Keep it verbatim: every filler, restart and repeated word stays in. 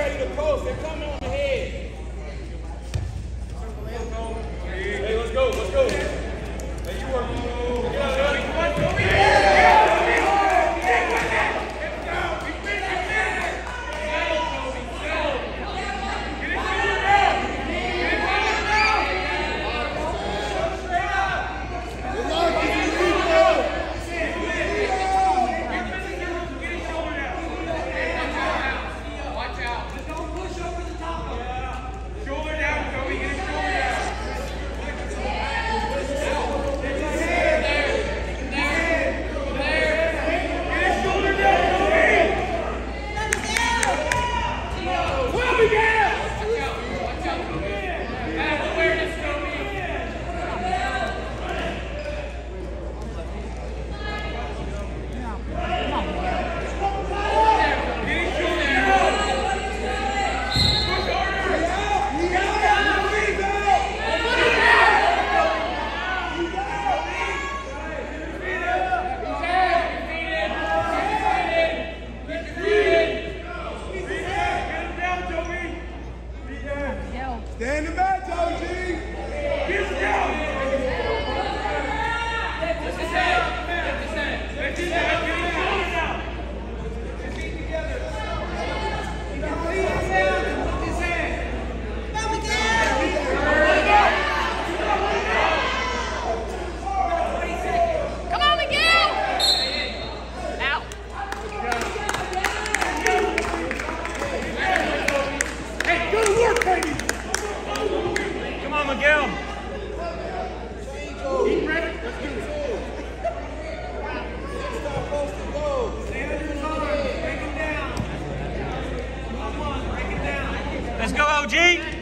Stand in back, O G. Get down. Lift his head. Lift his head. Lift his head. Get his shoulder down. Your feet together. Lift his head. Lift his head. Go again. Come on, Miguel. Out. Hey, go to work, baby. Come on, Miguel. Keep ready. Let's do it. Stay on your arms. Break it down. Come on, break it down. Let's go, O G.